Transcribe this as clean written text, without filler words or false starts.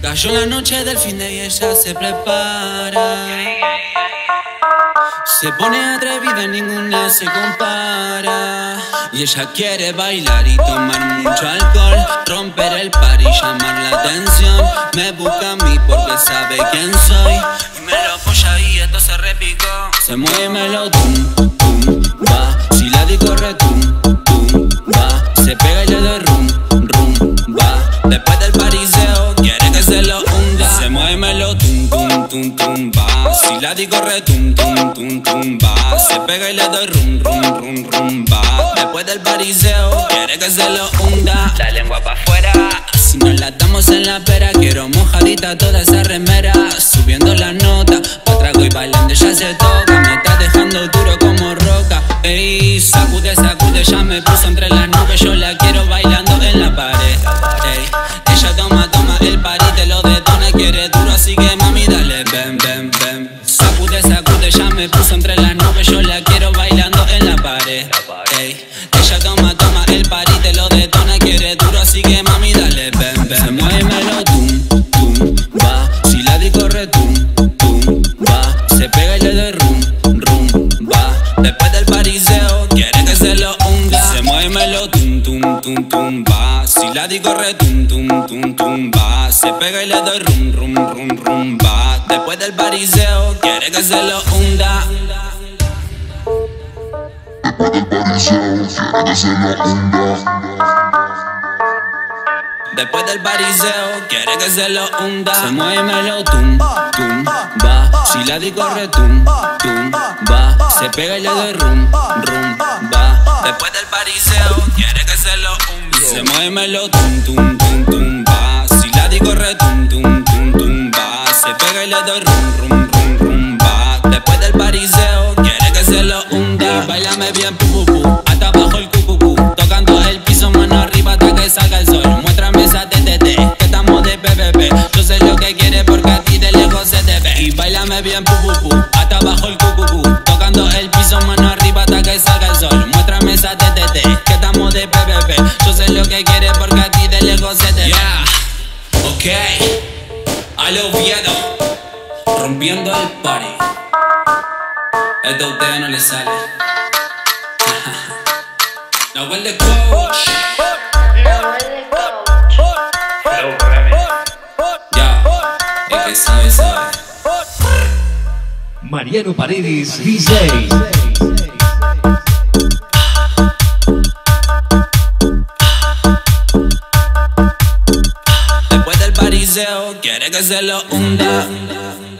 Cayó la noche del fin de y ella se prepara. Se pone atrevida, ninguna se compara. Y ella quiere bailar y tomar mucho alcohol, romper el par y llamar la atención. Me busca a mí porque sabe quién soy y me lo apoya y esto se repicó. Se mueve, me lo tum, tum, va. Si la di corre tum, tum, va. Se pega y le doy rum, rum, va. Después del pariseo quiere que se lo hunda. Se mueve, me lo tum, tum, tum, tum, va. Si la di corre tum, tum, tum, tum, va. Se pega y le doy rum, rum, rum, rum, va. Después del pariseo quiere que se lo hunda. La lengua pa' afuera. Si nos la damos en la pera, quiero mojadita toda esa remera. Subiendo la nota, pa' trago y bailando ella se toca. Me está dejando duro como roca. Ey, sacude, sacude, ya me puso entre las nubes. Yo la quiero bailando en la pared. Ey, ella toma, toma el party, te lo detona. Quiere duro, así que mami dale, ven, ven, ven. Sacude, sacude, ya me puso entre las nubes. Yo la quiero bailando en la pared. Ey, ella toma, toma el party, te lo detona. Quiere duro, así que mami dale, ven, ven. Se mueve, me lo tum, tum, va. Si la di corre tum, tum, va. Se pega y le doy rum, rum, va. Después del pariseo quiere que se lo hunda. Se mueve, me lo tum, tum, tum, tum, va. Si la di corre tum, tum, tum, tum, va. Se pega y le doy rum, rum, rum, rum, va. Después del pariseo quiere que se lo hunda. Después del pariseo quiere que se lo hunda. Se mueve, me lo tum, tum, va. Si la di corre tum, tum, va. Se pega y le doy rum, rum, va. Después del pariseo quiere que se lo hunda. Se mueve, me lo tum, tum, tum, tum, va. Si la di corre tum, tum, tum, tum, va. Se pega y le doy rum, rum, rum, rum, va. Después del pariseo quiere que se lo hunda. Báilame bien, pu, pu, pu, hasta abajo el cucucú. Tocando el piso, mano arriba hasta que salga el sol. Muéstrame esa TTT, que estamos de PPP. Yo sé lo que quieres porque a ti de lejos se te ve. Y báilame bien, pu, pu, pu, hasta abajo el cucucú. Tocando el piso, mano arriba hasta que salga el sol. Muéstrame esa TTT, que estamos de PPP. Yo sé lo que quieres porque a ti de lejos se te ve. Ok, al Oviedo, rompiendo el party. Esto a ustedes no les sale. Nahuel de Coach. Ya, el que sabe, sabe. Mariano Paredes, DJ. Después del pariseo quiere que se lo hunda.